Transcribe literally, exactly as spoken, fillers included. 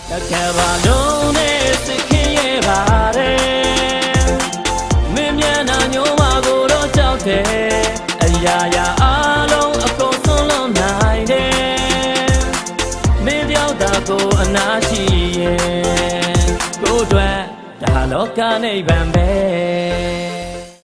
တကယ်ပါလုံးနဲ့စိတ်ခင်ရဲ့ပါတယ်မင်းမျက်နှာညိုးမှာကိုတော့ကြောက်တယ်အရာရာအားလုံးအကုန်ဆုံးလုံးနိုင်တယ်မင်းပြောက်တာကိုအနာရှိရဲ့ကိုယ်အတွက်ဒါလောကနိဗ္ဗာန်ပဲ